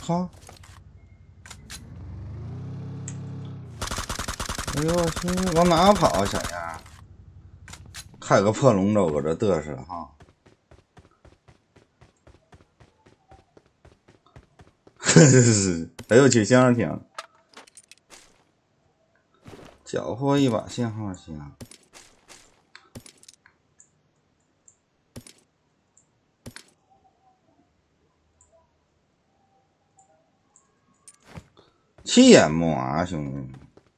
靠！哎呦我去，往哪跑啊，小样！开个破龙舟搁这嘚瑟哈！哎呦我去，香挺！缴获一把信号枪。七眼木啊，兄弟！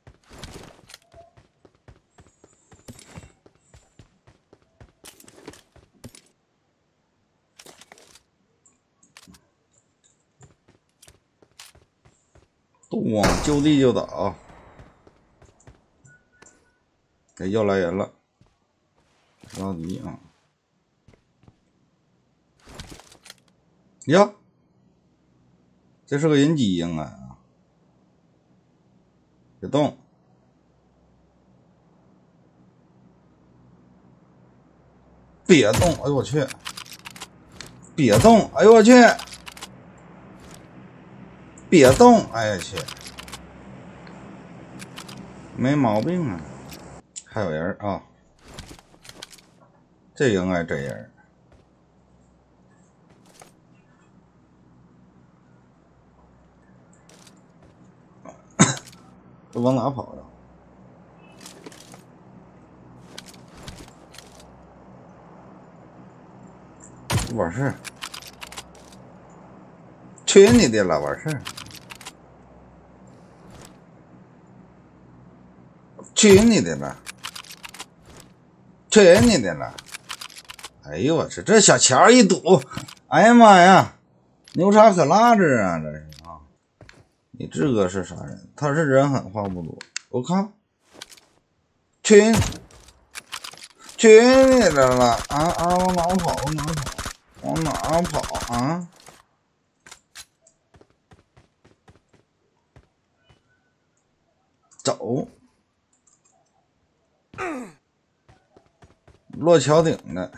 咚，就地就倒！哎，又来人了，着急啊！呀，这是个人机应该啊！别动！别动！哎呦我去！别动！哎呦我去！别动！哎呀去！没毛病啊！还有人啊！这应该真人。这往哪跑呀？完事儿。去你的了，完事儿。去你的了！去你的了！哎呦我去，这小桥一堵，哎呀妈呀，牛叉可辣着啊！这是啊，你这个是啥人？他是人狠话不多。我靠，去你的了啊！往哪跑？往哪跑啊？走，落桥顶的。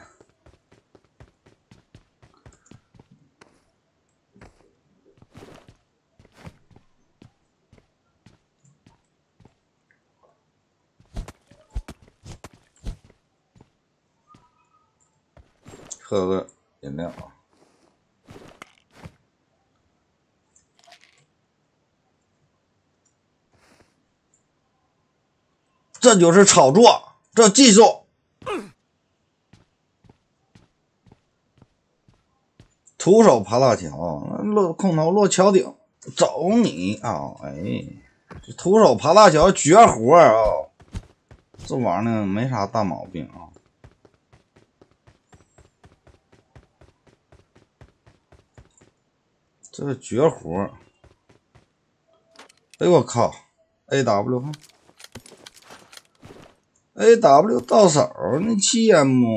喝个饮料。这就是炒作，这技术。徒手爬大桥，空投落桥顶，走你啊！哎，这徒手爬大桥绝活啊！这玩意儿没啥大毛病啊。这是绝活！哎我靠 ，AW 看 ，AW 到手，那七眼木。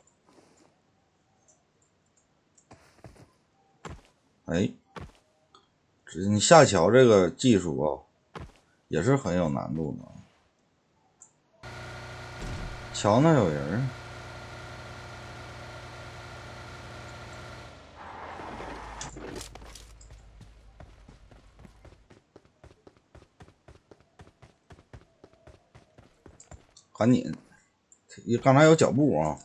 哎，你下桥这个技术啊，也是很有难度的。桥那有人。赶紧，刚才有脚步啊！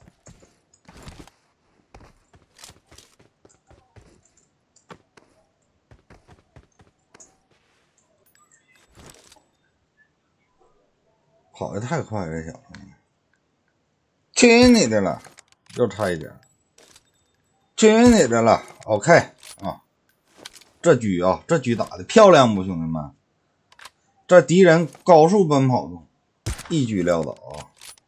跑得太快了，这小子！去你的了，又差一点！去你的了 ，OK 啊！这局啊，这局打的漂亮不，兄弟们？这敌人高速奔跑中，一举撂倒啊！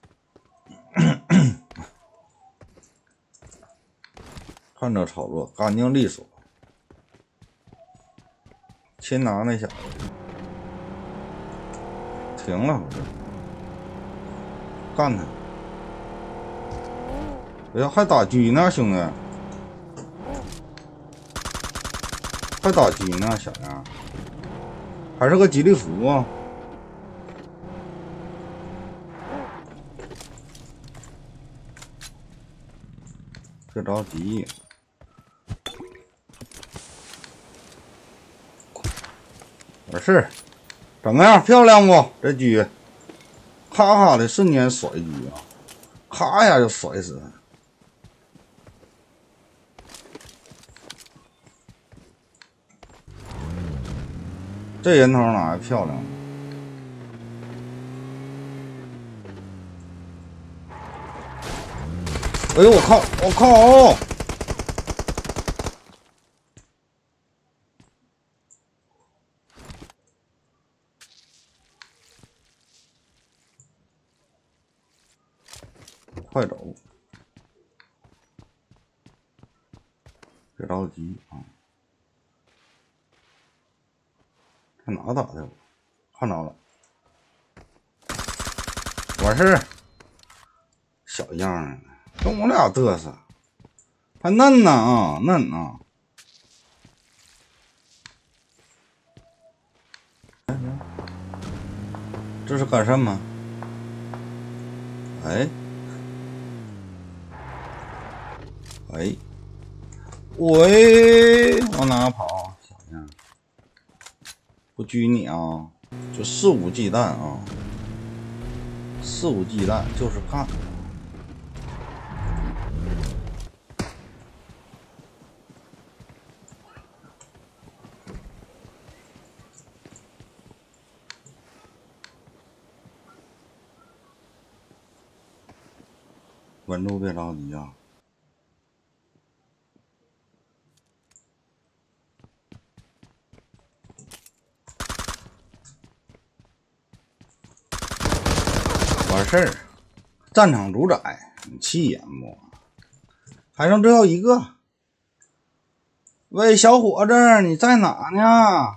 看这炒作，干净利索。擒拿那小子停了，干他！哎呀，还打狙呢，兄弟！还打狙呢，小样！还是个吉利服啊！别着急。 完事儿，怎么样？漂亮不？这狙，咔咔的瞬间甩狙啊，咔一下就甩死了。这人头哪还漂亮？哎呦我靠！我靠！快走！别着急啊！看哪打的？看着了，完事儿。小样儿，跟我俩嘚瑟，还嫩呢啊，嫩啊！这是干什么？哎，哎，喂，往哪跑？小样，不拘你啊，就肆无忌惮啊，肆无忌惮就是看。稳住，别着急啊！完事儿，战场主宰，你气眼不？还剩最后一个。喂，小伙子，你在哪呢？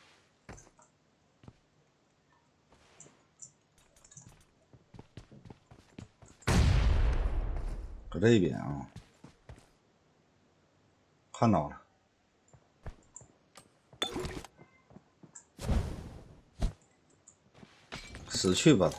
搁这边啊，看到了，死去吧他！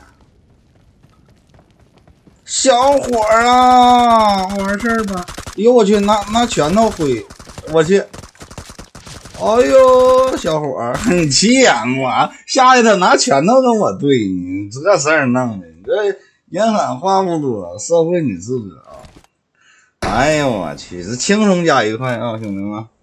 小伙儿啊，完事儿吧！哎呦我去，拿拳头挥，我去！哎呦，小伙儿，你气眼不啊？下去他拿拳头跟我对你，这事儿弄的，你这人狠话不多，社会你自个啊！哎呦我去，是轻松加愉快啊，兄弟们！